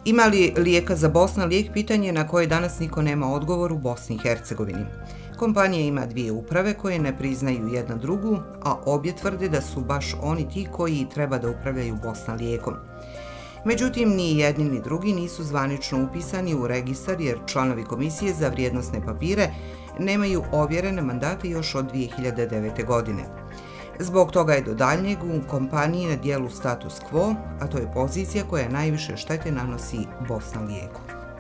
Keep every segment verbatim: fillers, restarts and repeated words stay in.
Ima li lijeka za Bosna lijek, pitanje na koje danas niko nema odgovor u Bosni i Hercegovini. Kompanija ima dvije uprave koje ne priznaju jedna drugu, a obje tvrde da su baš oni ti koji treba da upravljaju Bosna lijekom. Međutim, ni jedni ni drugi nisu zvanično upisani u registar jer članovi Komisije za vrijednosne papire nemaju ovjerene mandate još od dvije hiljade devete. godine. Zbog toga je do daljnjeg u kompaniji na dijelu status quo, a to je pozicija koja najviše štete nanosi Bosna lijeku.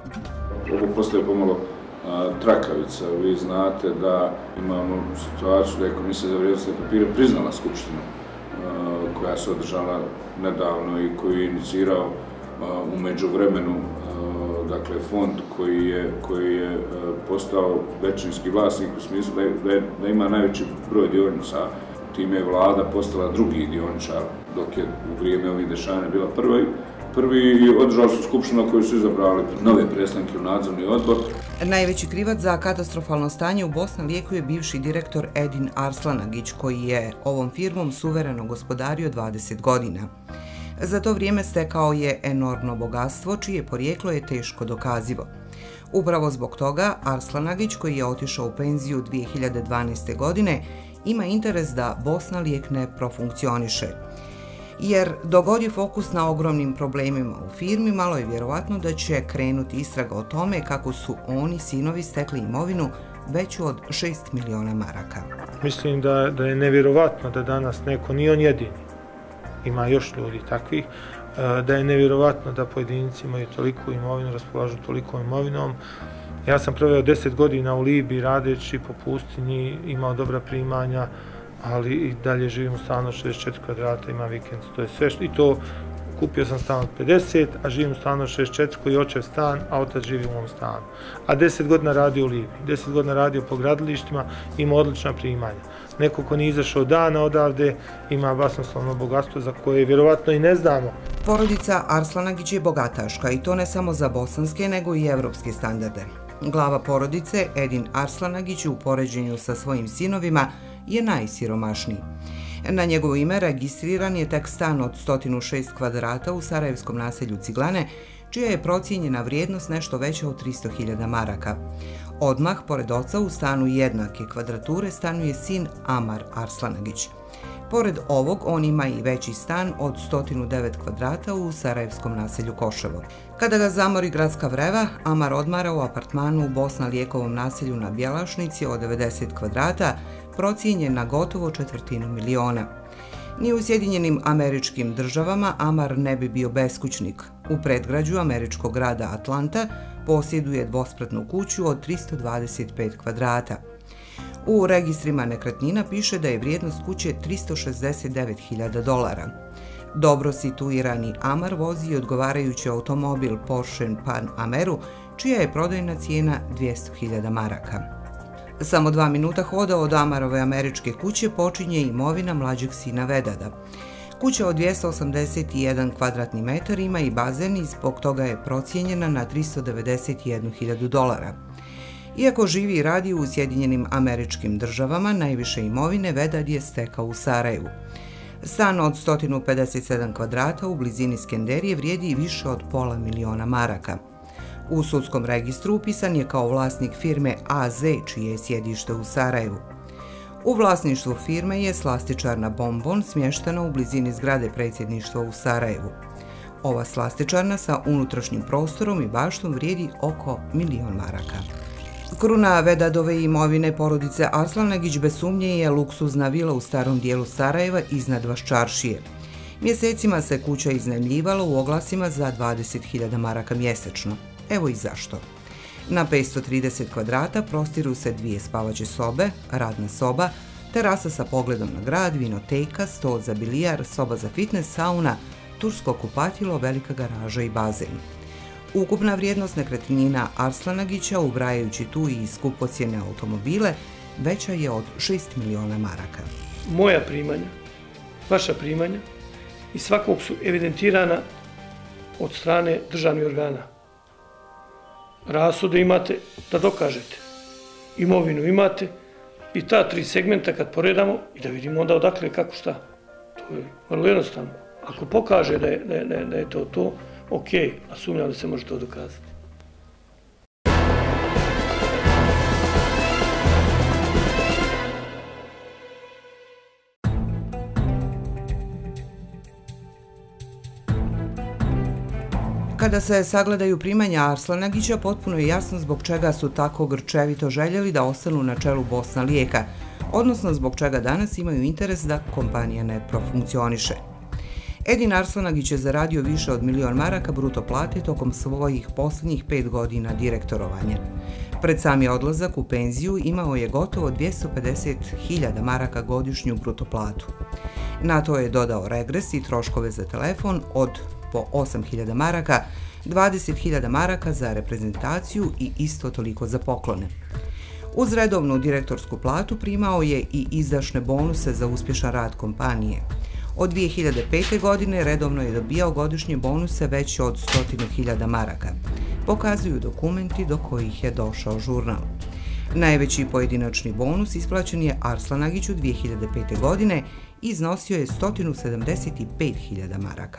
Ovo postaje pomalo a, trakavica. Vi znate da imamo situaciju da je Komisija za vrijednosne papire priznala skupštinu a, koja se održala nedavno i koju je inicirao a, u međuvremenu a, dakle, fond koji je, koji je a, postao većinski vlasnik u smislu da, je, da, je, da ima najveći broj dionica. Time je vlada postala drugi dioničar, dok je u vrijeme ovih dešavanja bila prva. Prvi i održali su skupštinu koju su izabrali nove predstavnike u nadzorni odbor. Najveći krivac za katastrofalno stanje u Bosna lijeku je bivši direktor Edin Arslanagić, koji je ovom firmom suvereno gospodario dvadeset godina. Za to vrijeme stekao je enormno bogatstvo, čije porijeklo je teško dokazivo. Upravo zbog toga Arslanagić, koji je otišao u penziju dvije hiljade dvanaeste. godine, ima interes da Bosna lijek ne profunkcioniše. Jer dogod je fokus na ogromnim problemima u firmi, malo je vjerovatno da će krenuti istraga o tome kako su oni, sinovi, stekli imovinu veću od šest miliona maraka. Mislim da, da je nevjerovatno da danas neko, nije on jedini, ima još ljudi takvih, da je nevjerovatno da pojedinci imaju toliku imovinu, raspolažu tolikom imovinom. Ja sam proveo deset godina u Libiji radeći po pustinji, imao dobra primanja, ali i dalje živim u stanu od šezdeset četiri kvadrata, ima vikend, to je sve što, i to kupio sam stan od pedeset, a živim u stanu od šezdeset četiri koji je očev stan, a otac živi u mom stanu. A deset godina radio u Libiji, deset godina radio po gradilištima, ima odlična primanja. Neko ko nije izašao dana odavde ima basnoslovno bogatstvo za koje vjerovatno i ne znamo. Porodica Arslanagić je bogataška i to ne samo za bosanske nego i evropske standarde. Glava porodice, Edin Arslanagić, u poređenju sa svojim sinovima je najsiromašniji. Na njegovo ime registriran je tek stan od sto šest kvadrata u sarajevskom naselju Ciglane, čija je procijenjena vrijednost nešto veća od tristo hiljada maraka. Odmah, pored oca, u stanu jednake kvadrature stanuje sin Amar Arslanagić. Pored ovog, on ima i veći stan od sto devet kvadrata u sarajevskom naselju Koševo. Kada ga zamori gradska vreva, Amar odmara u apartmanu u Bosna lijekovom naselju na Bjelašnici od devedeset kvadrata, procijenjen na gotovo četvrtinu miliona. Ni u Sjedinjenim Američkim Državama Amar ne bi bio beskućnik. U predgrađu američkog grada Atlanta posjeduje dvospratnu kuću od tristo dvadeset pet kvadrata. U registrima nekretnina piše da je vrijednost kuće tristo šezdeset devet hiljada dolara. Dobro situirani Amar vozi odgovarajući automobil Porsche Panameru, čija je prodajna cijena dvjesto hiljada maraka. Samo dva minuta hoda od Amarove američke kuće počinje imovina mlađeg sina Vedada. Kuća od dvjesto osamdeset jedan kvadratni metar ima i bazen i zbog toga je procijenjena na tristo devedeset jednu hiljadu dolara. Iako živi i radi u Sjedinjenim Američkim Državama, najviše imovine Vedad je stekao u Sarajevu. Stan od sto pedeset sedam kvadrata u blizini Skenderije vrijedi više od pola miliona maraka. U sudskom registru upisan je kao vlasnik firme A Z, čije je sjedište u Sarajevu. U vlasništvu firme je slastičarna Bombon smještena u blizini zgrade predsjedništva u Sarajevu. Ova slastičarna sa unutrašnjim prostorom i baštom vrijedi oko milion maraka. Kruna Vedadove imovine porodice Arslanagić bez sumnje je luksuzna vila u starom dijelu Sarajeva iznad Vaščaršije. Mjesecima se kuća iznajmljivala u oglasima za dvadeset hiljada maraka mjesečno. Evo i zašto. Na petsto trideset kvadrata prostiru se dvije spavaće sobe, radna soba, terasa sa pogledom na grad, vinoteka, stol za bilijar, soba za fitness, sauna, tursko kupatilo, velika garaža i bazen. Ukupna vrijednost nekretnina Arslanagića, ubrajajući tu i skupocjene automobile, veća je od šest miliona maraka. Moja primanja, vaša primanja i svakog su evidentirana od strane državnih organa. Rashode imate da dokažete, imovinu imate i ta tri segmenta kad poredamo i da vidimo onda odakle kako šta. To je vrlo jednostavno. Ako pokaže da je, da je, da je to to, ok, a sumnjam da se može to dokazati. Kada se sagledaju primanja Arslanagića, potpuno je jasno zbog čega su tako grčevito željeli da ostanu na čelu Bosna Lijeka, odnosno zbog čega danas imaju interes da kompanija ne profunkcioniše. Edin Arslanagić je zaradio više od milion maraka bruto plate tokom svojih posljednjih pet godina direktorovanja. Pred sami odlazak u penziju imao je gotovo dvjesto pedeset hiljada maraka godišnju bruto platu. Na to je dodao regres i troškove za telefon od po osam hiljada maraka, dvadeset hiljada maraka za reprezentaciju i isto toliko za poklone. Uz redovnu direktorsku platu primao je i izdašne bonuse za uspješan rad kompanije. Od dvije hiljade pete. godine redovno je dobijao godišnje bonuse veće od stotinu hiljada maraka. Pokazuju dokumenti do kojih je došao žurnal. Najveći pojedinačni bonus isplaćen je Arslanagiću dvije hiljade pete. godine i iznosio je sto sedamdeset pet hiljada maraka.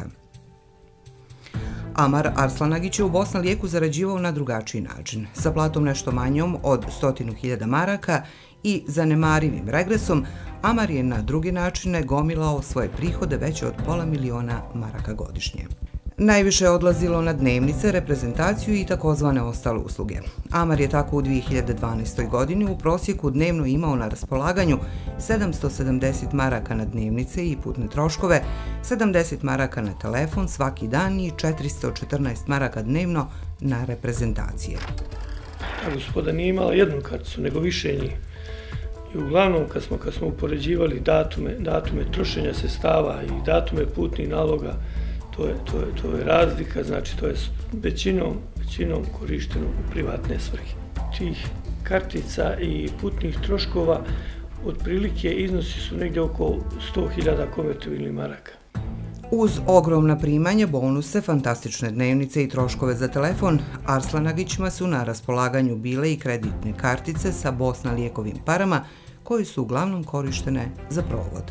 Amar Arslanagić je u Bosna Lijeku zarađivao na drugačiji način, sa platom nešto manjom od stotinu hiljada maraka i zanemarivim regresom. Amar je na drugi načine gomilao svoje prihode veće od pola miliona maraka godišnje. Najviše je odlazilo na dnevnice, reprezentaciju i takozvane ostale usluge. Amar je tako u dvije hiljade dvanaestoj. godini u prosjeku dnevno imao na raspolaganju sedamsto sedamdeset maraka na dnevnice i putne troškove, sedamdeset maraka na telefon svaki dan i četiristo četrnaest maraka dnevno na reprezentacije. Ta gospoda nije imala jednu karticu, nego više njih. I uglavnom, kad smo, kad smo upoređivali datume, datume trošenja sredstava i datume putnih naloga, To je, to, je, to je razlika, znači to je većinom, većinom korišteno u privatne svrhe. Tih kartica i putnih troškova otprilike iznosi su negdje oko sto hiljada konvertibilnih maraka. Uz ogromna primanja, bonuse, fantastične dnevnice i troškove za telefon, Arslanagićima su na raspolaganju bile i kreditne kartice sa Bosna Lijekovim parama, koje su uglavnom korištene za provod.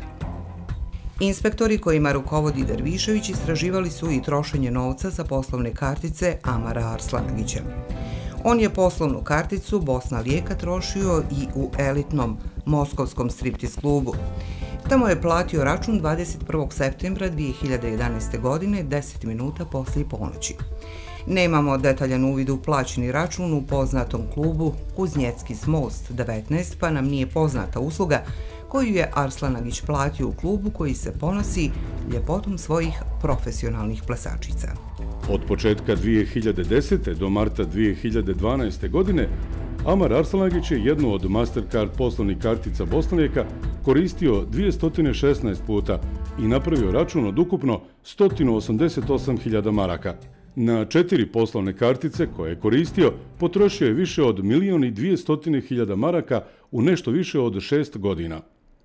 Inspektori kojima rukovodi Dervišević istraživali su i trošenje novca za poslovne kartice Amara Arslanagića. On je poslovnu karticu Bosna Lijeka trošio i u elitnom moskovskom striptiz klubu. Tamo je platio račun dvadeset prvog septembra dvije hiljade jedanaeste. godine, deset minuta poslije ponoći. Nemamo detaljan uvid u plaćeni račun u poznatom klubu Kuznjecki most devetnaest, pa nam nije poznata usluga koju je Arslanagić platio u klubu koji se ponosi ljepotom svojih profesionalnih plesačica. Od početka dvije hiljade desete. do marta dvije hiljade dvanaeste. godine Amar Arslanagić je jednu od Mastercard poslovnih kartica Bosna Lijeka koristio dvjesto šesnaest puta i napravio račun od ukupno sto osamdeset osam hiljada maraka. Na četiri poslovne kartice koje je koristio potrošio je više od milion i dvjesto hiljada maraka u nešto više od šest godina.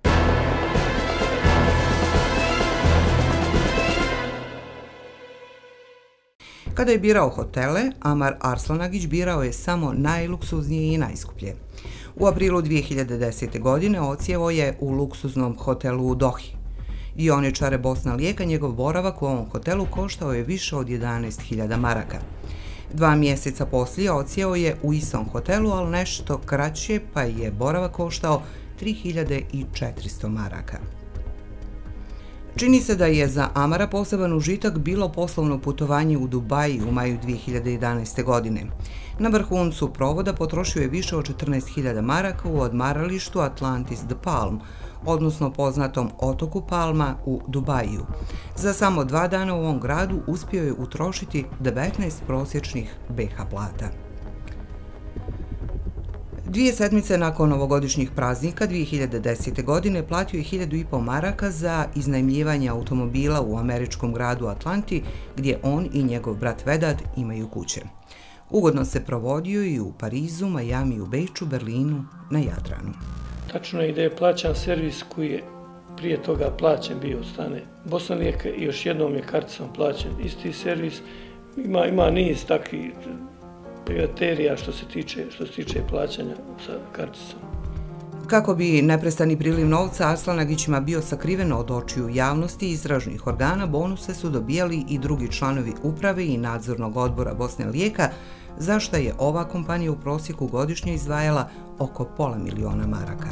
Kada je birao hotele, Amar Arslanagić birao je samo najluksuznije i najskuplje. U aprilu dvije hiljade desete. godine odsjeo je u luksuznom hotelu u Dohi. Dioničare Bosna Lijeka njegov boravak u ovom hotelu koštao je više od jedanaest hiljada maraka. Dva mjeseca poslije odsjeo je u istom hotelu, ali nešto kraće, pa je boravak koštao tri hiljade četiristo maraka. Čini se da je za Amara poseban užitak bilo poslovno putovanje u Dubaji u maju dvije hiljade jedanaeste. godine. Na vrhuncu provoda potrošio je više od četrnaest hiljada maraka u odmaralištu Atlantis The Palm, odnosno poznatom otoku Palma u Dubaju. Za samo dva dana u ovom gradu uspio je utrošiti devetnaest prosječnih be ha plata. Dvije sedmice nakon ovogodišnjih praznika dvije hiljade desete. godine platio je hiljadu i pol maraka za iznajmljivanje automobila u američkom gradu Atlanti, gdje on i njegov brat Vedad imaju kuće. Ugodno se provodio i u Parizu, Majamiju, Beču, Berlinu, na Jadranu. Tačno je da je plaćan servis koji je prije toga plaćen bio od strane Bosna Lijeka i još jednom je karticom plaćen isti servis. Ima, ima niz takvih piraterija što se tiče, što se tiče plaćanja sa karticom. Kako bi neprestani priliv novca Arslanagićima bio sakriven od očiju javnosti i istražnih organa, bonuse su dobijali i drugi članovi uprave i nadzornog odbora Bosne Lijeka, za što je ova kompanija u prosjeku godišnje izdvajala oko pola miliona maraka.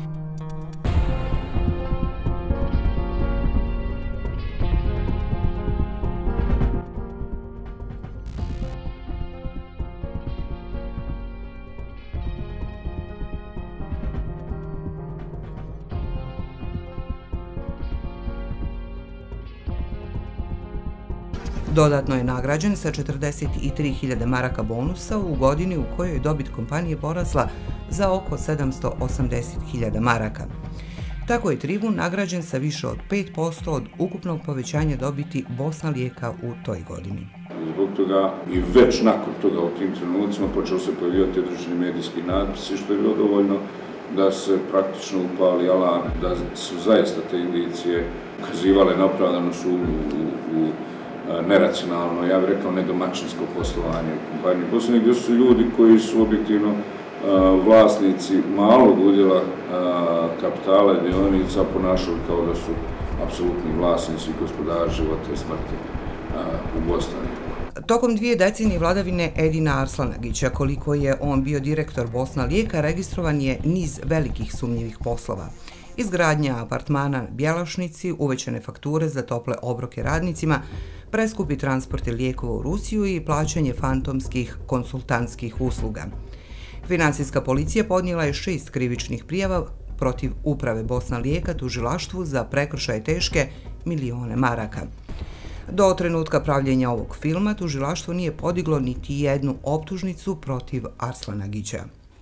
Dodatno je nagrađen sa četrdeset tri hiljade maraka bonusa u godini u kojoj je dobit kompanije porasla za oko sedamsto osamdeset hiljada maraka. Tako je Trivun nagrađen sa više od pet posto od ukupnog povećanja dobiti Bosna Lijeka u toj godini. Zbog toga i već nakon toga u tim trenucima počeo se pojavljivati određeni medijski natpisi, što je bilo dovoljno da se praktično upali alarm, da su zaista te indicije ukazivale na opravdanu sumnju u, u neracionalno, ja bih rekao, nedomaćinsko poslovanje kompanije Bosne, gdje su ljudi koji su objektivno vlasnici malog udjela kapitala i dionica ponašali kao da su apsolutni vlasnici i gospodari života i smrti u Bosni. Tokom dvije decenije vladavine Edina Arslanagića, koliko je on bio direktor Bosna Lijeka, registrovan je niz velikih sumnjivih poslova. Izgradnja apartmana na Bjelašnici, uvećane fakture za tople obroke radnicima, preskupi transporti lijekova u Rusiju i plaćanje fantomskih konsultantskih usluga. Finansijska policija podnijela je šest krivičnih prijava protiv uprave Bosna Lijeka tužilaštvu za prekršaje teške milione maraka. Do trenutka pravljenja ovog filma tužilaštvo nije podiglo niti jednu optužnicu protiv Arslanagića.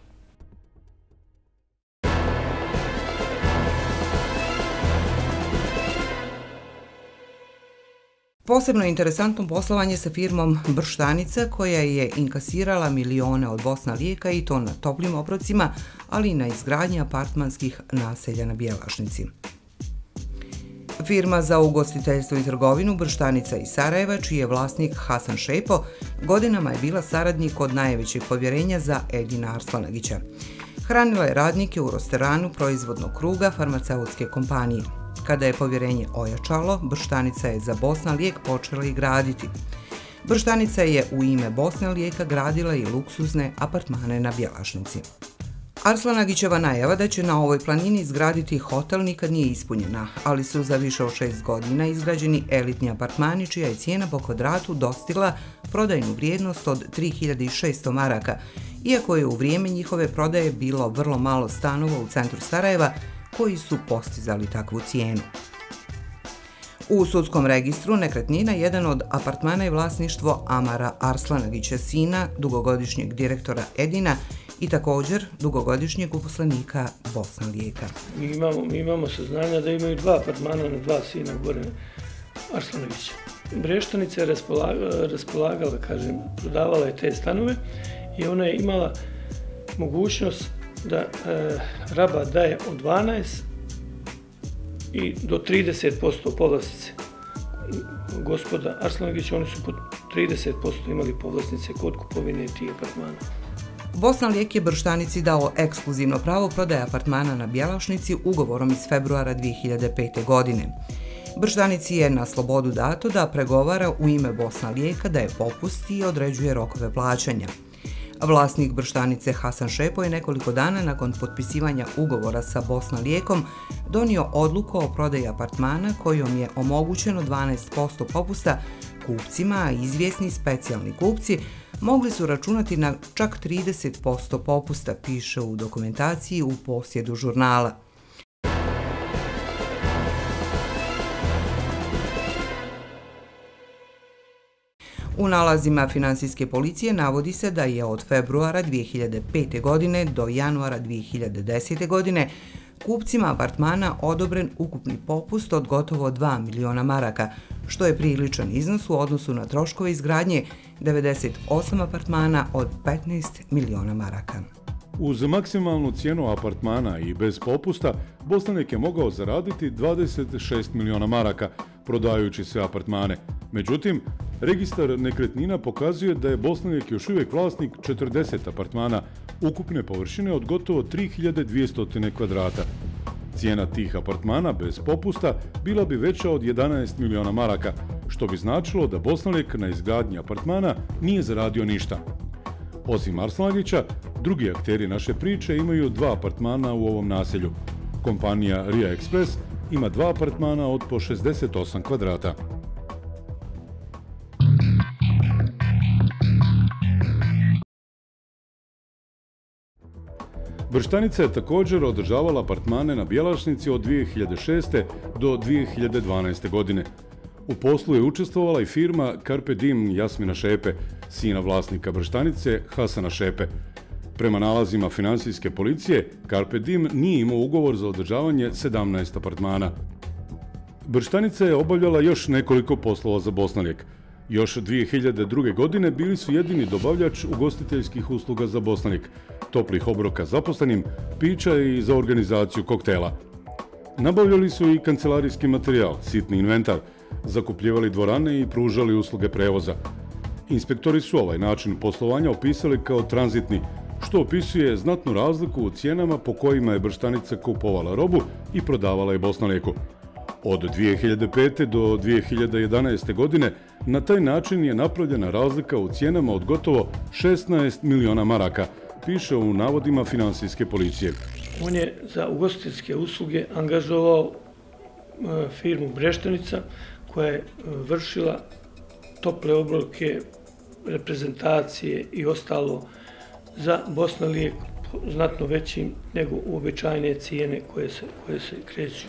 Posebno je interesantno poslovanje sa firmom Brštanica, koja je inkasirala milione od Bosna Lijeka i to na toplim obrocima, ali i na izgradnji apartmanskih naselja na Bjelašnici. Firma za ugostiteljstvo i trgovinu Brštanica iz Sarajeva, čiji je vlasnik Hasan Šepo, godinama je bila saradnik od najvećeg povjerenja za Edina Arslanagića. Hranila je radnike u restoranu proizvodnog kruga farmaceutske kompanije. Kada je povjerenje ojačalo, Brštanica je za Bosna Lijek počela i graditi. Brštanica je u ime Bosne Lijeka gradila i luksuzne apartmane na Bjelašnici. Arslanagićeva najava da će na ovoj planini izgraditi hotel nikad nije ispunjena, ali su za više od šest godina izgrađeni elitni apartmani čija je cijena po kvadratu dostigla prodajnu vrijednost od tri hiljade šesto maraka, iako je u vrijeme njihove prodaje bilo vrlo malo stanova u centru Sarajeva koji su postizali takvu cijenu. U sudskom registru nekretnina jedan od apartmana je vlasništvo Amara Arslanagića, sina dugogodišnjeg direktora Edina i također dugogodišnjeg uposlenika Bosna Lijeka. Mi imamo, mi imamo saznanja da imaju dva apartmana na dva sina gore Arslanagića. Breštanica je raspolagala, raspolagala, kažem, prodavala je te stanove i ona je imala mogućnost da e, rabat daje od dvanaest i do trideset posto povlastice. Gospoda Arslanagića, oni su po trideset posto imali povlastice kod kupovine tih apartmana. Bosna Lijek je Brštanici dao ekskluzivno pravo prodaje apartmana na Bjelašnici ugovorom iz februara dvije hiljade pete. godine. Brštanici je na slobodu dato da pregovara u ime Bosna Lijeka, da je popusti i određuje rokove plaćanja. Vlasnik Brštanice Hasan Šepo je nekoliko dana nakon potpisivanja ugovora sa Bosna Lijekom donio odluku o prodaji apartmana kojom je omogućeno dvanaest posto popusta kupcima, a izvjesni specijalni kupci mogli su računati na čak trideset posto popusta, piše u dokumentaciji u posjedu žurnala. U nalazima finansijske policije navodi se da je od februara dvije hiljade pete. godine do januara dvije hiljade desete. godine kupcima apartmana odobren ukupni popust od gotovo dva miliona maraka, što je priličan iznos u odnosu na troškove izgradnje devedeset osam apartmana od petnaest miliona maraka. Uz maksimalnu cijenu apartmana i bez popusta, Bosanik je mogao zaraditi dvadeset šest miliona maraka prodajući sve apartmane. Međutim, Registar nekretnina pokazuje da je Bosnalijek još uvijek vlasnik četrdeset apartmana ukupne površine od gotovo tri hiljade dvjesto kvadrata. Cijena tih apartmana bez popusta bila bi veća od jedanaest miliona maraka, što bi značilo da Bosnalijek na izgradnji apartmana nije zaradio ništa. Osim Arslanagića, drugi akteri naše priče imaju dva apartmana u ovom naselju. Kompanija Ria Express ima dva apartmana od po šezdeset osam kvadrata. Brštanica je također održavala apartmane na Bjelašnici od dvije hiljade šeste. do dvije hiljade dvanaeste. godine. U poslu je učestvovala i firma Carpe Diem Jasmina Šepe, sina vlasnika Brštanice Hasana Šepe. Prema nalazima finansijske policije, Carpe Diem nije imao ugovor za održavanje sedamnaest apartmana. Brštanica je obavljala još nekoliko poslova za Bosnalijek. Još dvije hiljade druge. godine bili su jedini dobavljač ugostiteljskih usluga za Bosnalijek, toplih obroka zaposlenim, pića i za organizaciju koktela. Nabavljali su i kancelarijski materijal, sitni inventar, zakupljivali dvorane i pružali usluge prevoza. Inspektori su ovaj način poslovanja opisali kao tranzitni, što opisuje znatnu razliku u cijenama po kojima je Brštanica kupovala robu i prodavala je Bosnalijeku. Od dvije hiljade pete. do dvije hiljade jedanaeste. godine na taj način je napravljena razlika u cijenama od gotovo šesnaest miliona maraka, piše u navodima finansijske policije. On je za ugostiteljske usluge angažovao firmu Breštanica koja je vršila tople obroke, reprezentacije i ostalo za Bosnalijek znatno većim nego uobičajene cijene koje se, koje se kreću.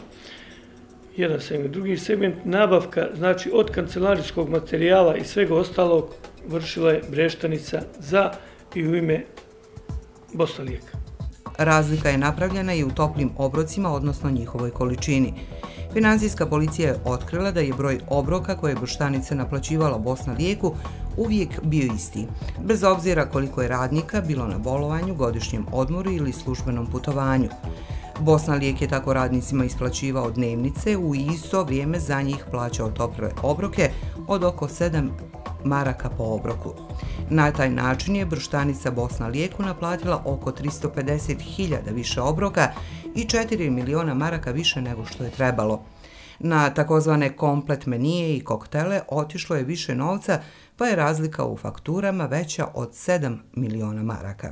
Jedan segment. Drugi segment, nabavka, znači od kancelarijskog materijala i svega ostalog vršila je Breštanica za i u ime Bosnalijeka. Razlika je napravljena i u toplim obrocima, odnosno njihovoj količini. Finansijska policija je otkrila da je broj obroka koje je Brštanica naplaćivala Bosnalijeku uvijek bio isti, bez obzira koliko je radnika bilo na bolovanju, godišnjem odmoru ili službenom putovanju. Bosnalijek je tako radnicima isplaćivao dnevnice, u isto vrijeme za njih plaćao tople obroke od oko sedam maraka po obroku. Na taj način je Brštanica Bosnalijeku naplatila oko tristo pedeset hiljada više obroka i četiri miliona maraka više nego što je trebalo. Na takozvane komplet menije i koktele otišlo je više novca, pa je razlika u fakturama veća od sedam miliona maraka.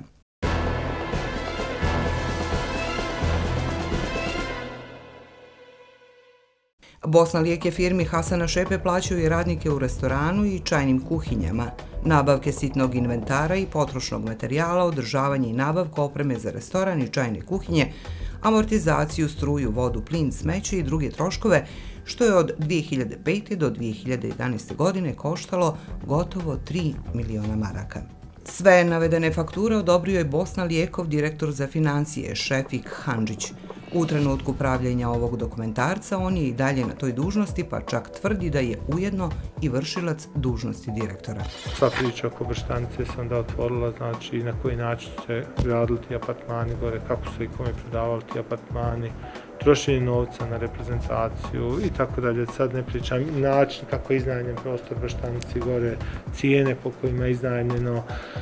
Bosnalijek je firmi Hasana Šepe plaćao i radnike u restoranu i čajnim kuhinjama, nabavke sitnog inventara i potrošnog materijala, održavanje i nabavku opreme za restoran i čajne kuhinje, amortizaciju, struju, vodu, plin, smeće i druge troškove, što je od dvije hiljade pete. do dvije hiljade jedanaeste. godine koštalo gotovo tri miliona maraka. Sve navedene fakture odobrio je Bosnalijekov direktor za financije Šefik Handžić. U trenutku pravljenja ovog dokumentarca on je i dalje na toj dužnosti, pa čak tvrdi da je ujedno i vršilac dužnosti direktora. Sva priča oko Brštanice sam da otvorila, znači na koji način se gradili ti apartmani gore, kako su i kome prodavali ti apartmani, trošenje novca na reprezentaciju i tako dalje. Sad ne pričam način kako je iznajmljen prostor Brštanici gore, cijene po kojima je iznajmljeno,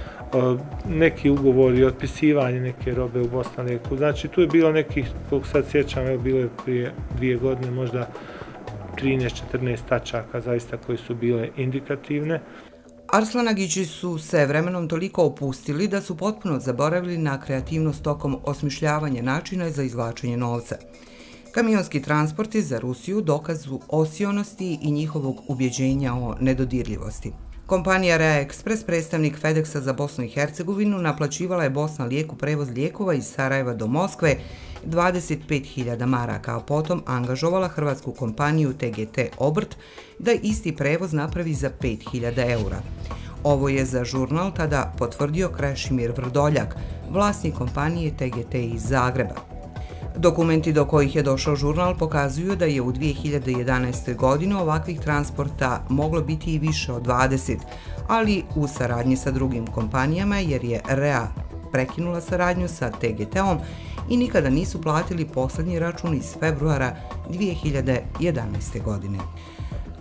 neki ugovori, otpisivanje neke robe u Bosnalijeku. Znači tu je bilo nekih, koliko sad sjećam, evo bilo je prije dvije godine možda trinaest četrnaest tačaka zaista koje su bile indikativne. Arslanagići su se vremenom toliko opustili da su potpuno zaboravili na kreativnost tokom osmišljavanja načina za izvlačenje novca. Kamionski transport je za Rusiju dokazu osionosti i njihovog ubjeđenja o nedodirljivosti. Kompanija Ria Express, predstavnik FedExa za Bosnu i Hercegovinu, naplaćivala je Bosnalijeku prevoz lijekova iz Sarajeva do Moskve dvadeset pet hiljada maraka, a potom angažovala hrvatsku kompaniju T G T Obrt da isti prevoz napravi za pet hiljada eura. Ovo je za žurnal tada potvrdio Krešimir Vrdoljak, vlasnik kompanije T G T iz Zagreba. Dokumenti do kojih je došao žurnal pokazuju da je u dvije hiljade jedanaestoj. godini ovakvih transporta moglo biti i više od dvadeset, ali u saradnji sa drugim kompanijama jer je Ria prekinula saradnju sa T G T-om i nikada nisu platili posljednji račun iz februara dvije hiljade jedanaeste. godine.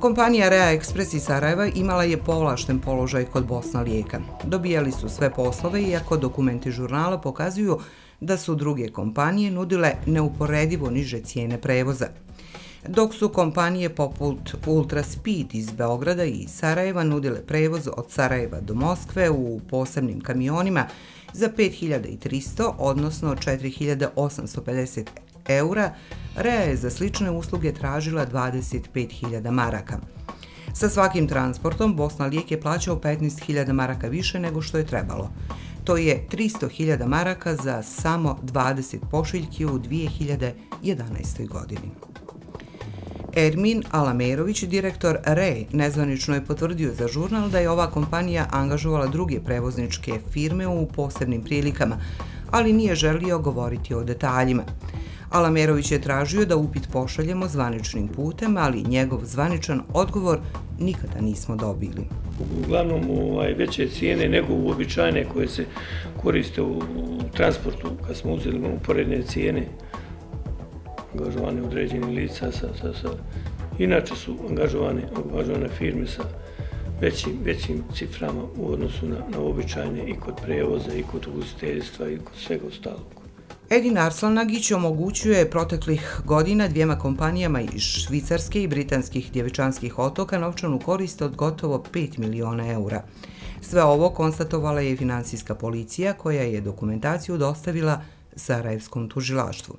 Kompanija Rea Express iz Sarajeva imala je povlašten položaj kod Bosna Lijeka. Dobijali su sve poslove, iako dokumenti žurnala pokazuju da su druge kompanije nudile neuporedivo niže cijene prevoza. Dok su kompanije poput Ultra Speed iz Beograda i Sarajeva nudile prevoz od Sarajeva do Moskve u posebnim kamionima za pet hiljada tristo, odnosno četiri hiljade osamsto pedeset eura, Rea je za slične usluge tražila dvadeset pet hiljada maraka. Sa svakim transportom Bosna Lijek je plaćao petnaest hiljada maraka više nego što je trebalo. To je tristo hiljada maraka za samo dvadeset pošiljki u dvije hiljade jedanaestoj. godini. Ermin Alamerović, direktor Re, nezvanično je potvrdio za žurnal da je ova kompanija angažovala druge prevozničke firme u posebnim prilikama, ali nije želio govoriti o detaljima. Alamerović je tražio da upit pošaljemo zvaničnim putem, ali njegov zvaničan odgovor nikada nismo dobili. Uglavnom veće cijene nego uobičajene koje se koriste u transportu, kad smo uzeli uporedne cijene, angažovane određene lica, inače su angažovane firme sa većim ciframa u odnosu na uobičajene i kod prevoza, i kod ugostiteljstva, i kod svega ostalog. Edin Arslanagić omogućuje proteklih godina dvijema kompanijama iz Švicarske i britanskih Djevičanskih otoka novčanu korist od gotovo pet miliona eura. Sve ovo konstatovala je finansijska policija koja je dokumentaciju dostavila Sarajevskom tužilaštvu.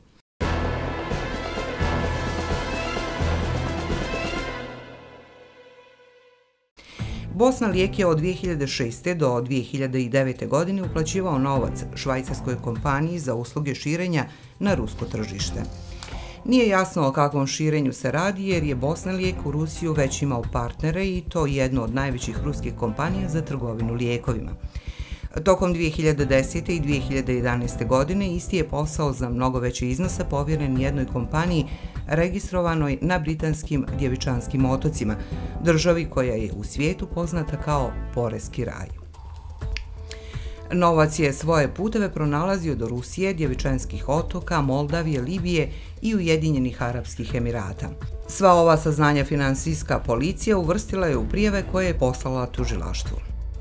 Bosna Lijek je od dvije hiljade šeste. do dvije hiljade devete. godine uplaćivao novac švajcarskoj kompaniji za usluge širenja na rusko tržište. Nije jasno o kakvom širenju se radi jer je Bosna Lijek u Rusiju već imao partnere i to jednu od najvećih ruskih kompanija za trgovinu lijekovima. Tokom dvije hiljade desete. i dvije hiljade jedanaeste. godine isti je posao za mnogo veće iznose povjeren jednoj kompaniji registrovanoj na britanskim Djevičanskim otocima, državi koja je u svijetu poznata kao poreski raj. Novac je svoje puteve pronalazio do Rusije, Djevičanskih otoka, Moldavije, Libije i Ujedinjenih Arapskih Emirata. Sva ova saznanja finansijska policija uvrstila je u prijave koje je poslala tužilaštvu.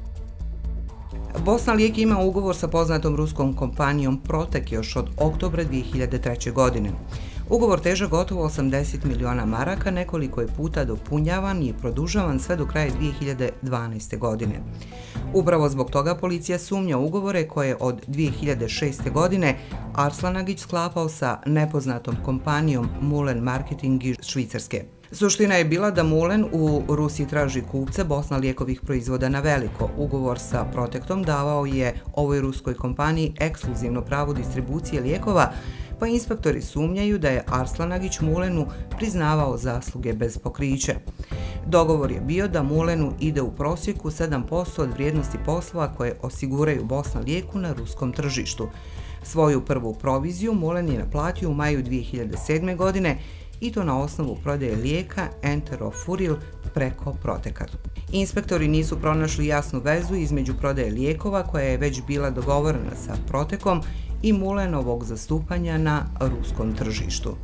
Bosna Lijek ima ugovor sa poznatom ruskom kompanijom Protek još od oktobra dvije hiljade treće. godine. Ugovor težak gotovo osamdeset miliona maraka, nekoliko je puta dopunjavan i produžavan sve do kraja dvije hiljade dvanaeste. godine. Upravo zbog toga policija sumnja ugovore koje od dvije hiljade šeste. godine Arslanagić sklapao sa nepoznatom kompanijom Mulen Marketing iz Švicarske. Suština je bila da Mulen u Rusiji traži kupce Bosna Lijekovih proizvoda na veliko. Ugovor sa Protektom davao je ovoj ruskoj kompaniji ekskluzivno pravo distribucije lijekova, pa inspektori sumnjaju da je Arslanagić Mulenu priznavao zasluge bez pokrića. Dogovor je bio da Mulenu ide u prosjeku sedam posto od vrijednosti poslova koje osiguraju Bosna Lijeku na ruskom tržištu. Svoju prvu proviziju Mulen je naplatio u maju dvije hiljade sedme. godine i to na osnovu prodaje lijeka Enterofuril preko Proteka. Inspektori nisu pronašli jasnu vezu između prodaje lijekova koja je već bila dogovorena sa Protekom i Mulenovog zastupanja na ruskom tržištu.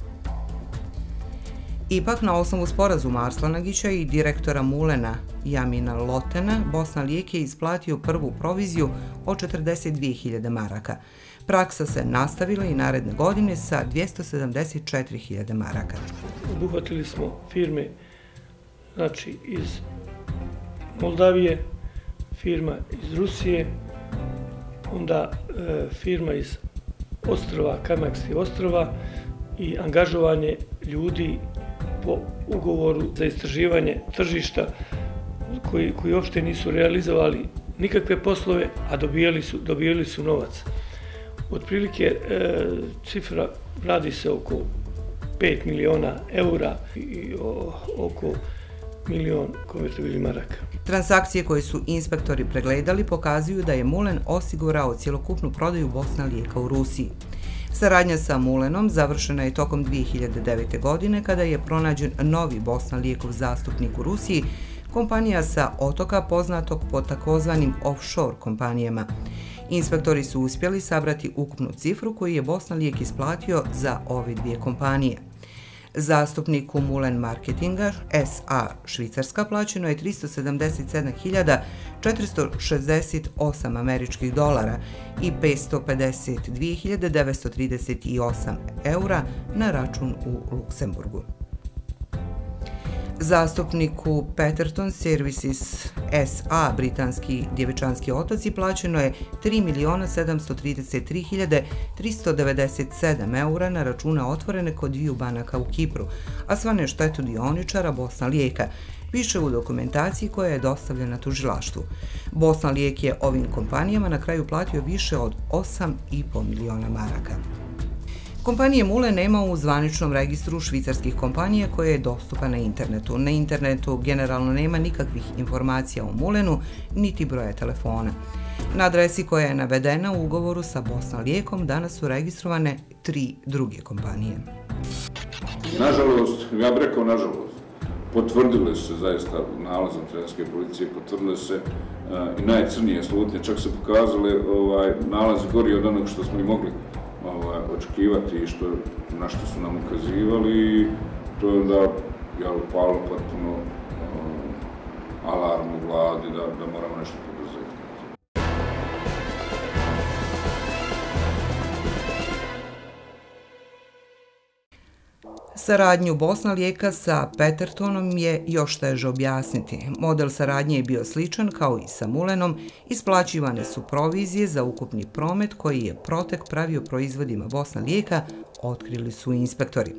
Ipak, na osnovu sporazuma Arslanagića i direktora Mulena Jamina Lotena, Bosna Lijek je isplatio prvu proviziju od četrdeset dvije hiljade maraka. Praksa se nastavila i naredne godine sa dvjesto sedamdeset četiri hiljade maraka. Obuhvatili smo firme znači iz Moldavije, firma iz Rusije, onda e, firma iz ostrva, Kajmakskih ostrva i angažovanje ljudi po ugovoru za istraživanje tržišta koji, koji uopšte nisu realizovali nikakve poslove, a dobijali su, dobijali su novac. Otprilike e, cifra radi se oko pet miliona eura i o, oko milion konvertibilnih maraka. Transakcije koje su inspektori pregledali pokazuju da je Mulen osigurao cjelokupnu prodaju Bosna Lijeka u Rusiji. Saradnja sa Mulenom završena je tokom dvije hiljade devete. godine kada je pronađen novi Bosna Lijekov zastupnik u Rusiji, kompanija sa otoka poznatog pod takozvanim offshore kompanijama. Inspektori su uspjeli sabrati ukupnu cifru koju je Bosna Lijek isplatio za ove dvije kompanije. Zastupniku Mulen Marketinga S A Švicarska plaćeno je tristo sedamdeset sedam hiljada četiristo šezdeset osam američkih dolara i petsto pedeset dvije hiljade devetsto trideset osam eura na račun u Luksemburgu. Zastupniku Peterton Services S A britanski djevičanski otoci plaćeno je tri milijuna sedamsto trideset tri hiljade tristo devedeset sedam eura na račune otvorene kod dviju banaka u Kipru, a sva na štetu dioničara Bosna Lijeka, piše u dokumentaciji koja je dostavljena tužilaštvu. Bosna Lijek je ovim kompanijama na kraju platio više od osam i po miliona maraka. Kompanije Mule nema u zvaničnom registru švicarskih kompanija koje je dostupa na internetu. Na internetu generalno nema nikakvih informacija o Mulenu, niti broja telefona. Na adresi koja je navedena u ugovoru sa Bosna Lijekom danas su registrovane tri druge kompanije. Nažalost, ja bih rekao nažalost, potvrdile se zaista nalazom Talijanske policije, potvrdile se uh, i najcrnije slutnje, čak se pokazale ovaj, nalazi gori od onog što smo i mogli Ovaj, očekivati i što, na što su nam ukazivali i to je onda ja, upalo potpuno um, alarm u vladi da, da moramo nešto poduzeti. Saradnju Bosna Lijeka sa Petertonom je još teže objasniti. Model saradnje je bio sličan kao i sa Mulenom, isplaćivane su provizije za ukupni promet koji je Protek pravio proizvodima Bosna Lijeka, otkrili su inspektori.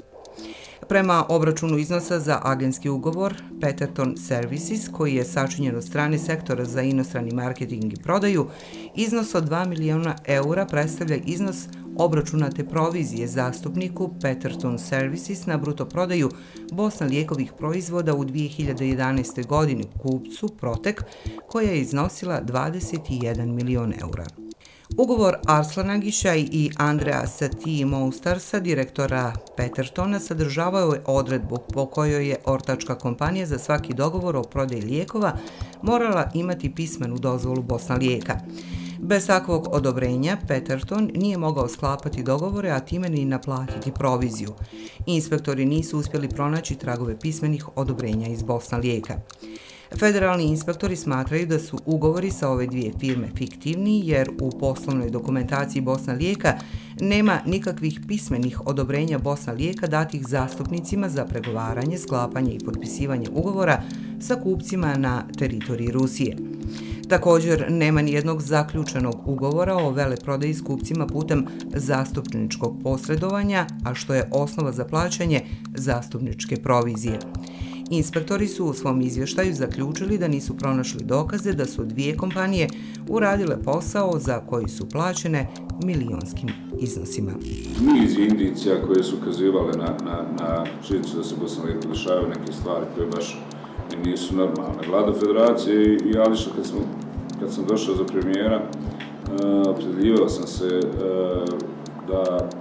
Prema obračunu iznosa za agentski ugovor Peterton Services, koji je sačinjen od strane sektora za inostrani marketing i prodaju, iznos od dva milijuna eura predstavlja iznos obračunate provizije zastupniku Peterton Services na bruto prodaju Bosna Lijekovih proizvoda u dvije hiljade jedanaestoj. godini kupcu Protek, koja je iznosila dvadeset jedan milion eura. Ugovor Arslana Giša i Andreasa T. Moustarsa, direktora Petertona, sadržavao je odredbu po kojoj je ortačka kompanija za svaki dogovor o prodaji lijekova morala imati pismenu dozvolu Bosna Lijeka. Bez takvog odobrenja Peterton nije mogao sklapati dogovore, a time ni naplatiti proviziju. Inspektori nisu uspjeli pronaći tragove pismenih odobrenja iz Bosna Lijeka. Federalni inspektori smatraju da su ugovori sa ove dvije firme fiktivni jer u poslovnoj dokumentaciji Bosna Lijeka nema nikakvih pismenih odobrenja Bosna Lijeka datih zastupnicima za pregovaranje, sklapanje i potpisivanje ugovora sa kupcima na teritoriji Rusije. Također, nema nijednog zaključenog ugovora o veleprodaji s kupcima putem zastupničkog posredovanja, a što je osnova za plaćanje zastupničke provizije. Inspektori su u svom izvještaju zaključili da nisu pronašli dokaze da su dvije kompanije uradile posao za koji su plaćene milionskim iznosima. Niz indicija koje su ukazivale na, na, na činjenicu da se Bosna Lijeka dešavaju neke stvari koje baš nisu normalne. Vlada Federacije i Ališa, kad, smo, kad sam došao za premijera, uh, opredjeljivao sam se uh, da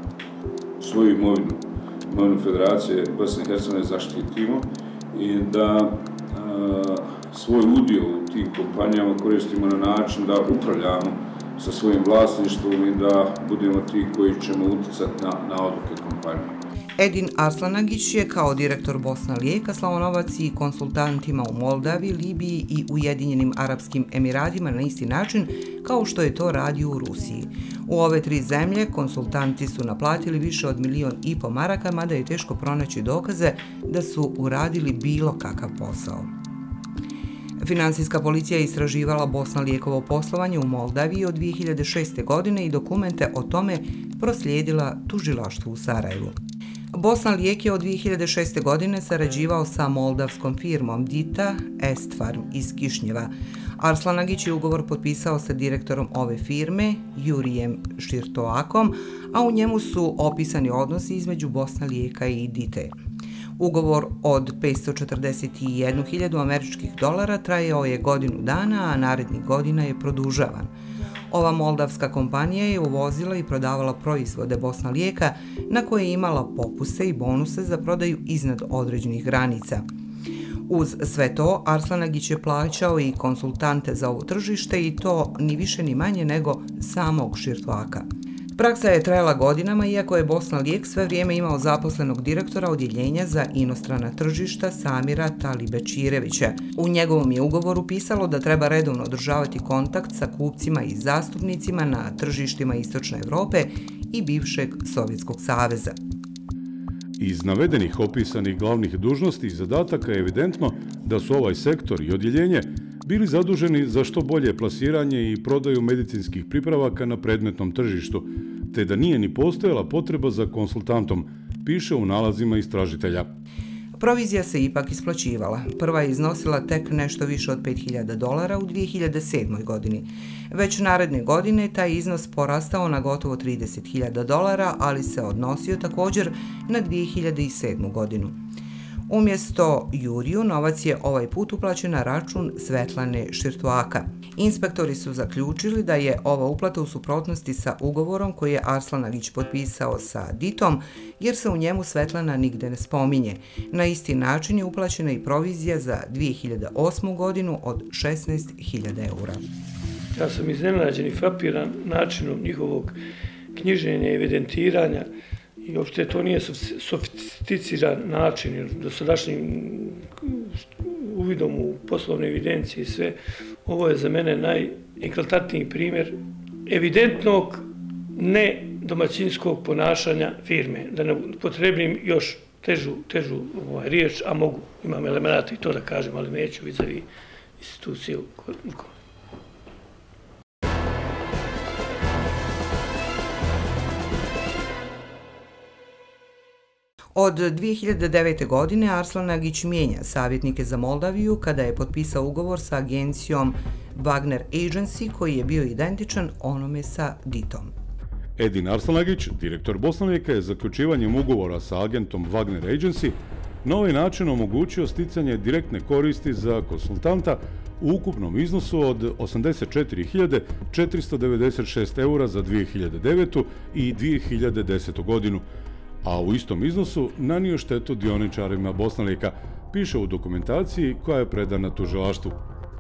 svoju imovinu, imovinu Federacije Bosne i Hercegovine zaštitimo i da uh, svoj udio u tim kompanijama koristimo na način da upravljamo sa svojim vlasništvom i da budemo ti koji ćemo utjecati na, na odluke kompanije. Edin Arslanagić je kao direktor Bosna Lijeka Slavonovac i konsultantima u Moldavi, Libiji i Ujedinjenim Arapskim Emiratima na isti način kao što je to radio u Rusiji. U ove tri zemlje konsultanti su naplatili više od milion i po maraka, mada je teško pronaći dokaze da su uradili bilo kakav posao. Finansijska policija je istraživala Bosna Lijekovo poslovanje u Moldaviji od dvije hiljade šeste. godine i dokumente o tome proslijedila tužilaštvu u Sarajevu. Bosna Lijek je od dvije hiljade šeste. godine sarađivao sa moldavskom firmom Dita Estfarm iz Kišnjeva. Arslanagić je ugovor potpisao sa direktorom ove firme, Jurijem Širtoakom, a u njemu su opisani odnosi između Bosna Lijeka i Dite. Ugovor od petsto četrdeset jednu hiljadu američkih dolara trajao je godinu dana, a narednih godina je produžavan. Ova moldavska kompanija je uvozila i prodavala proizvode Bosna Lijeka na koje je imala popuste i bonuse za prodaju iznad određenih granica. Uz sve to, Arslanagić je plaćao i konsultante za ovo tržište i to ni više ni manje nego samog Širtvaka. Praksa je trajala godinama, iako je Bosna Lijek sve vrijeme imao zaposlenog direktora odjeljenja za inostrana tržišta Samira Talibečirevića. U njegovom je ugovoru pisalo da treba redovno održavati kontakt sa kupcima i zastupnicima na tržištima Istočne Evrope i bivšeg Sovjetskog saveza. Iz navedenih opisanih glavnih dužnosti i zadataka je evidentno da su ovaj sektor i odjeljenje bili zaduženi za što bolje plasiranje i prodaju medicinskih pripravaka na predmetnom tržištu, te da nije ni postojala potreba za konsultantom, piše u nalazima istražitelja. Provizija se ipak isplaćivala. Prva je iznosila tek nešto više od pet hiljada dolara u dvije hiljade sedmoj. godini. Već naredne godine taj iznos porastao na gotovo trideset hiljada dolara, ali se odnosio također na dvije hiljade sedmu. godinu. Umjesto Juriju, novac je ovaj put uplaćen na račun Svetlane Širtuaka. Inspektori su zaključili da je ova uplata u suprotnosti sa ugovorom koji je Arslanagić potpisao sa Ditom, jer se u njemu Svetlana nigde ne spominje. Na isti način je uplaćena i provizija za dvije hiljade osmu. godinu od šesnaest hiljada eura. Ja sam iznenađen i frapiran načinom njihovog knjiženja i evidentiranja. I uopšte to nije sofisticiran način, jer dosadašnjim uvidom u poslovne evidencije i sve, ovo je za mene najeklatantniji primjer evidentnog nedomaćinskog ponašanja firme. Da ne potrebim još težu, težu ovaj, riječ, a mogu, imam elemenata i to da kažem, ali neću vizavi institucije. Od dvije hiljade devete. godine Arslanagić mijenja savjetnike za Moldaviju kada je potpisao ugovor sa agencijom Wagner Agency koji je bio identičan onome sa Ditom. Edin Arslanagić, direktor Bosna Lijeka, je zaključivanjem ugovora sa agentom Wagner Agency na ovaj način omogućio sticanje direktne koristi za konsultanta u ukupnom iznosu od osamdeset četiri hiljade četiristo devedeset šest eura za dvije hiljade devetu. i dvije hiljade desetu. godinu, a u istom iznosu nanio štetu dioničarima Bosna Lijeka, piše u dokumentaciji koja je predana tužilaštvu.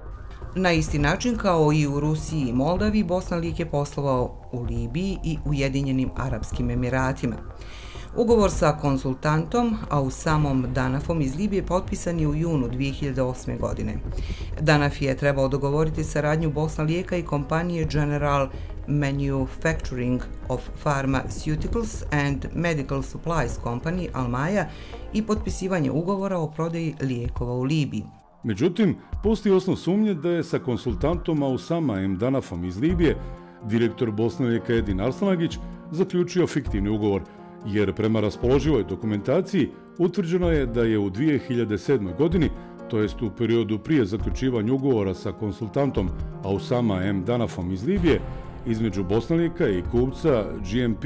Na isti način kao i u Rusiji i Moldaviji, Bosna Lijek je poslovao u Libiji i Ujedinjenim Arapskim Emiratima. Ugovor sa konsultantom, a u samom Danafom iz Libije, potpisan je u junu dvije hiljade osme. godine. Danaf je trebao dogovoriti saradnju Bosna Lijeka i kompanije General Manufacturing of Pharmaceuticals and Medical Supplies Company Almaja i potpisivanje ugovora o prodaji lijekova u Libiji. Međutim, postoji osnov sumnje da je sa konsultantom Ausama M. Danafom iz Libije direktor Bosne Lijeka Edin Arslanagić zaključio fiktivni ugovor, jer prema raspoloživoj dokumentaciji utvrđeno je da je u dvije hiljade sedmoj. godini, to jest u periodu prije zaključivanja ugovora sa konsultantom Ausama M. Danafom iz Libije, između Bosna Lijeka i kupca G M P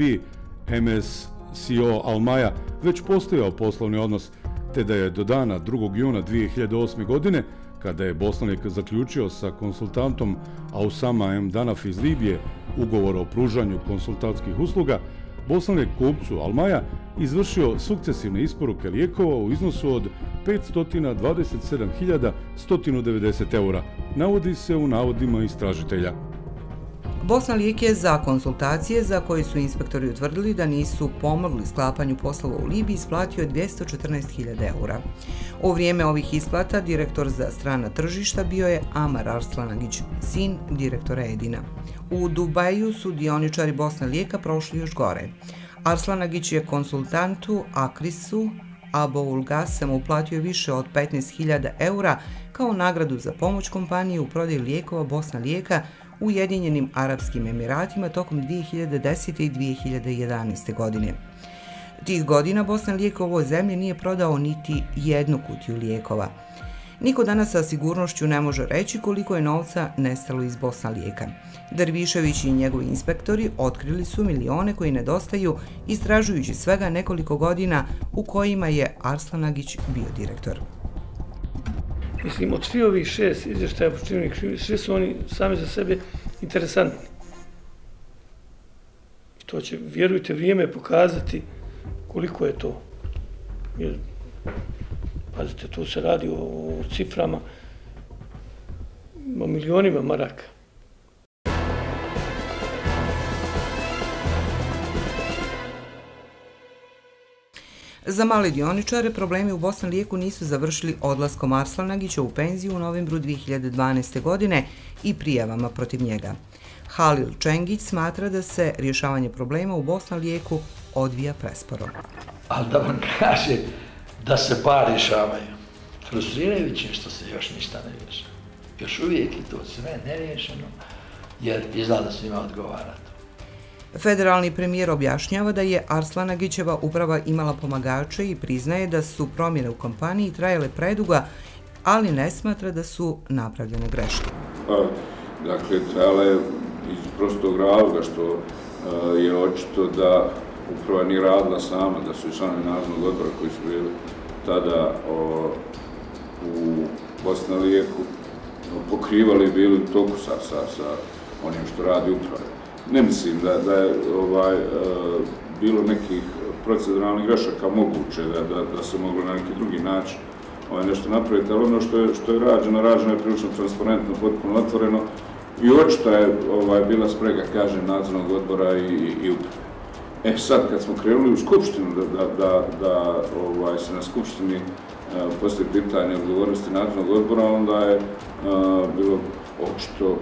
M S C O Almaja već postojao poslovni odnos, te da je do dana drugog juna dvije hiljade osme. godine, kada je Bosna Lijek zaključio sa konsultantom Ausama M. Danaf iz Libije ugovor o pružanju konsultantskih usluga, Bosna Lijek kupcu Almaja izvršio sukcesivne isporuke lijekova u iznosu od petsto dvadeset sedam hiljada sto devedeset eura, navodi se u navodima istražitelja. Bosna Lijek je za konsultacije za koje su inspektori utvrdili da nisu pomogli sklapanju poslova u Libiji isplatio dvjesto četrnaest hiljada eura. U vrijeme ovih isplata direktor za strana tržišta bio je Amar Arslanagić, sin direktora Edina. U Dubaju su dioničari Bosna Lijeka prošli još gore. Arslanagić je konsultantu Akrisu Aboulgasem uplatio više od petnaest hiljada eura kao nagradu za pomoć kompanije u prodaji lijekova Bosna Lijeka u Ujedinjenim Arapskim Emiratima tokom dvije hiljade desete. i dvije hiljade jedanaeste. godine. Tih godina Bosna Lijek u ovoj zemlji nije prodao niti jednu kutiju lijekova. Niko danas sa sigurnošću ne može reći koliko je novca nestalo iz Bosna Lijeka. Dervišević i njegovi inspektori otkrili su milione koji nedostaju, istražujući svega nekoliko godina u kojima je Arslanagić bio direktor. Mislim, od svih ovih šest izvještaja počinjenih krivica, svi su oni sami za sebe interesantni. I to će, vjerujte, vrijeme pokazati koliko je to. Jer, pazite, tu se radi o ciframa, o milionima maraka. Za male dioničare problemi u Bosna-Lijeku nisu završili odlaskom Arslanagića u penziju u novembru dvije hiljade dvanaeste. godine i prijavama protiv njega. Halil Čengić smatra da se rješavanje problema u Bosna-Lijeku odvija presporo. Ali da vam kaže da se bar rješavaju. Frustrirajuće što se još ništa ne rješava. Još uvijek je to sve nerješeno, jer izgleda svima odgovara to. Federalni premijer objašnjava da je Arslanagićeva uprava imala pomagače i priznaje da su promjene u kompaniji trajale predugo, ali ne smatra da su napravljene greške. Dakle, trajale iz prostog razloga što je očito da uprava nije radila sama, da su i članovi nadzornog odbora koji su bili tada u Bosna-Lijeku pokrivali bili u toku sa onim što radi uprava. Ne mislim da je bilo nekih proceduralnih grešaka moguće, da se moglo na neki drugi način nešto napraviti, ali ono što je rađeno, rađeno je prilično transparentno, potpuno otvoreno i očito je bila sprega, kažem, nadzornog odbora i uprave. E sad, kad smo krenuli u skupštinu, da se na skupštini postoji pitanje odgovornosti nadzornog odbora, onda je bilo očito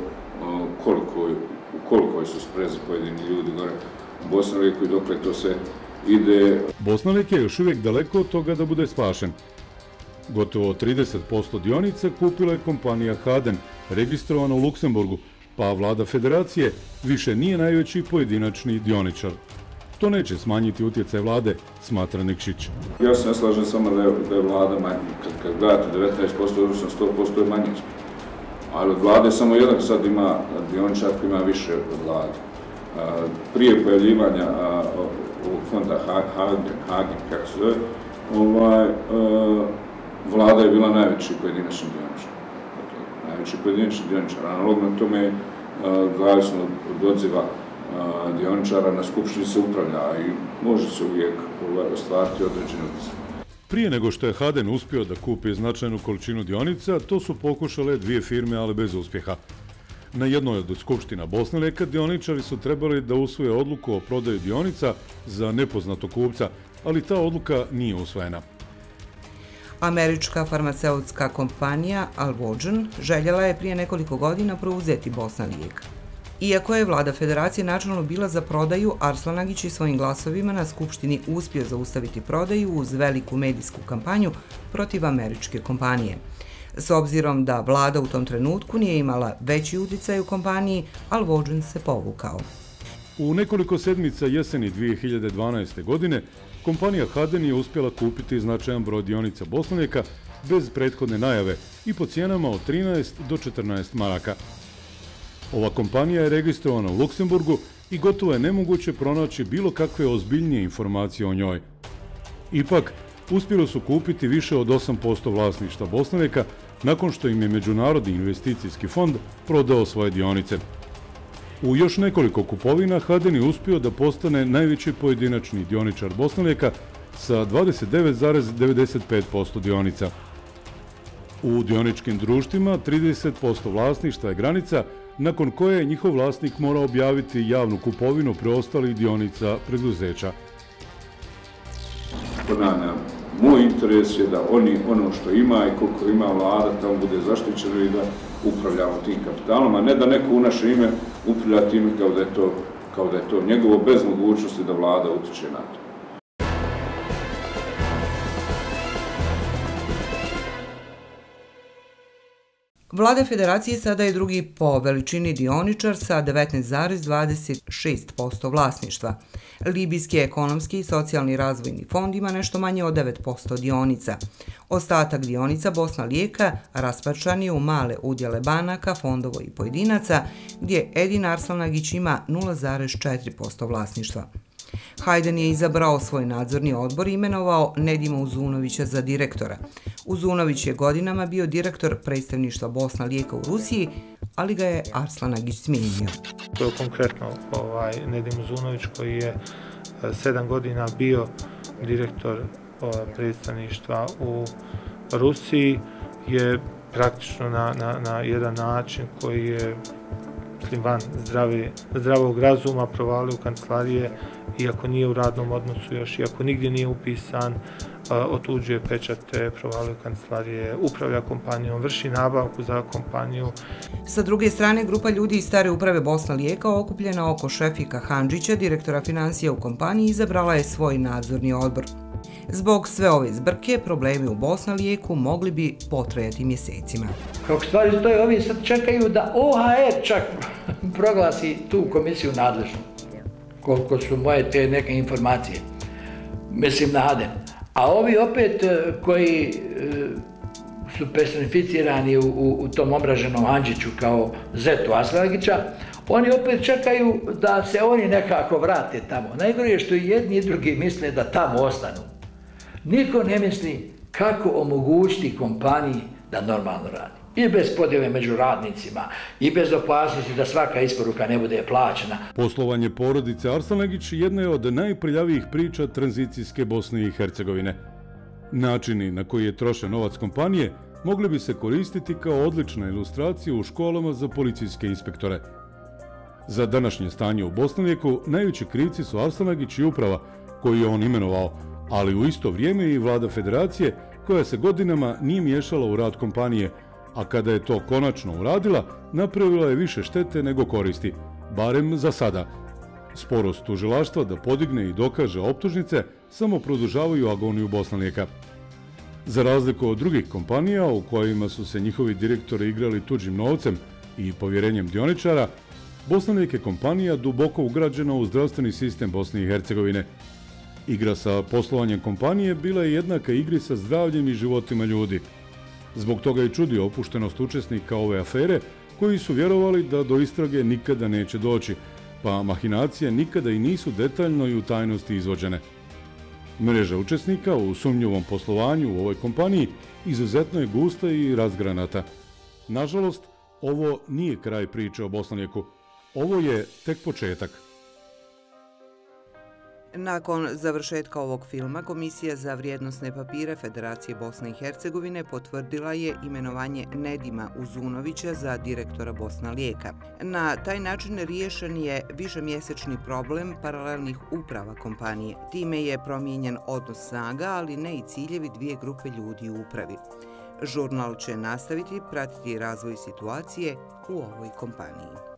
u kolikoj su sprezi pojedini ljudi gore u Bosna-Lijeku i dokle to se ide. Bosna-Lijek je još uvijek daleko od toga da bude spašen. Gotovo trideset posto dionica kupila je kompanija Haden, registrovana u Luksemburgu, pa vlada federacije više nije najveći pojedinačni dioničar. To neće smanjiti utjecaj vlade, smatra Nikšić. Ja se ne slažem samo da je vlada manja. Kad gledate devetnaest posto, odnosno sto posto je manje. Ali od vlade samo jedan sad ima dioničar koji ima više od vlade. Prije pojavljivanja ovog fonda Hagen, kako se zove, vlada je bila najveći pojedinačni dioničar. Najveći pojedinačni dioničar. Analogno tome, zavisno od odziva dioničara na skupštini se upravlja i može se uvijek ostvariti određeni utjecaj. Prije nego što je Haden uspio da kupi značajnu količinu dionica, to su pokušale dvije firme, ali bez uspjeha. Na jednoj od skupština Bosna-Lijeka dioničari su trebali da usvoje odluku o prodaju dionica za nepoznatog kupca, ali ta odluka nije usvojena. Američka farmaceutska kompanija Alvogen željela je prije nekoliko godina preuzeti Bosna-Lijek. Iako je vlada federacije načelno bila za prodaju, Arslanagić i svojim glasovima na skupštini uspio zaustaviti prodaju uz veliku medijsku kampanju protiv američke kompanije. S obzirom da vlada u tom trenutku nije imala veći utjecaj u kompaniji, Alvogen se povukao. U nekoliko sedmica jeseni dvije hiljade dvanaeste. godine kompanija Haden je uspjela kupiti značajan broj dionica Bosna-Lijeka bez prethodne najave i po cijenama od trinaest do četrnaest maraka. Ova kompanija je registrovana u Luksemburgu i gotovo je nemoguće pronaći bilo kakve ozbiljnije informacije o njoj. Ipak, uspjeli su kupiti više od osam posto vlasništva Bosna-Lijeka nakon što im je Međunarodni investicijski fond prodao svoje dionice. U još nekoliko kupovina Haden je uspio da postane najveći pojedinačni dioničar Bosna-Lijeka sa dvadeset devet zarez devedeset pet posto dionica. U dioničkim društvima trideset posto vlasništva je granica nakon koje je njihov vlasnik mora objaviti javnu kupovinu preostalih dionica preduzeća. Ponavljam, moj interes je da oni ono što ima i koliko ima vlada tamo bude zaštićeno i da upravljamo tim kapitalom, a ne da neko u naše ime upravlja time kao da je to njegovo bez mogućnosti da vlada utiče na to. Vlada federacije sada je drugi po veličini dioničar sa devetnaest zarez dvadeset šest posto vlasništva. Libijski ekonomski i socijalni razvojni fond ima nešto manje od devet posto dionica. Ostatak dionica Bosna-Lijeka rasparčan je u male udjele banaka, fondova i pojedinaca, gdje Edin Arslanagić ima nula zarez četiri posto vlasništva. Haden je izabrao svoj nadzorni odbor i imenovao Nedima Uzunovića za direktora. Uzunović je godinama bio direktor predstavništva Bosna-Lijeka u Rusiji, ali ga je Arslanagić smijenio. To je konkretno Nedim Uzunović koji je sedam godina bio direktor predstavništva u Rusiji, je praktično na jedan način koji je van zdravog razuma provalio u kancelarije iako nije u radnom odnosu još, iako nigdje nije upisan, otuđuje pečate, provaluje kancelarije, upravlja kompanijom, vrši nabavku za kompaniju. Sa druge strane, grupa ljudi iz stare uprave Bosna Lijeka okupljena oko Šefika Handžića, direktora financija u kompaniji, izabrala je svoj nadzorni odbor. Zbog sve ove zbrke, problemi u Bosna Lijeku mogli bi potrajati mjesecima. Kako stvari stoje, ovi sad čekaju da O H R čak proglasi tu komisiju nadležnu. Koliko su moje te neke informacije. Mislim nade. A ovi opet koji su personificirani u, u, u tom omraženom Handžiću kao zetu Arslanagića, oni opet čekaju da se oni nekako vrate tamo. Najgore je što i jedni i drugi misle da tamo ostanu. Niko ne misli kako omogućiti kompaniji da normalno radi. I bez podjele među radnicima, i bez opasnosti da svaka isporuka ne bude plaćena. Poslovanje porodice Arslanagić jedna je od najprljavijih priča tranzicijske Bosne i Hercegovine. Načini na koji je trošen novac kompanije mogli bi se koristiti kao odlična ilustracija u školama za policijske inspektore. Za današnje stanje u Bosnalijeku najveći krivci su Arslanagić i uprava, koju je on imenovao, ali u isto vrijeme i vlada federacije, koja se godinama nije miješala u rad kompanije, a kada je to konačno uradila, napravila je više štete nego koristi, barem za sada. Sporost tužilaštva da podigne i dokaže optužnice samo produžavaju agoniju Bosnalijeka. Za razliku od drugih kompanija u kojima su se njihovi direktori igrali tuđim novcem i povjerenjem dioničara, Bosnalijek je kompanija duboko ugrađena u zdravstveni sistem Bosne i Hercegovine. Igra sa poslovanjem kompanije bila je jednaka igri sa zdravljem i životima ljudi. Zbog toga je čudio opuštenost učesnika ove afere, koji su vjerovali da do istrage nikada neće doći, pa mahinacije nikada i nisu detaljno i u tajnosti izvođene. Mreža učesnika u sumnjivom poslovanju u ovoj kompaniji izuzetno je gusta i razgranata. Nažalost, ovo nije kraj priče o Bosnalijeku. Ovo je tek početak. Nakon završetka ovog filma, Komisija za vrijednosne papire Federacije Bosne i Hercegovine potvrdila je imenovanje Nedima Uzunovića za direktora Bosna Lijeka. Na taj način riješen je višemjesečni problem paralelnih uprava kompanije. Time je promijenjen odnos snaga, ali ne i ciljevi dvije grupe ljudi u upravi. Žurnal će nastaviti pratiti razvoj situacije u ovoj kompaniji.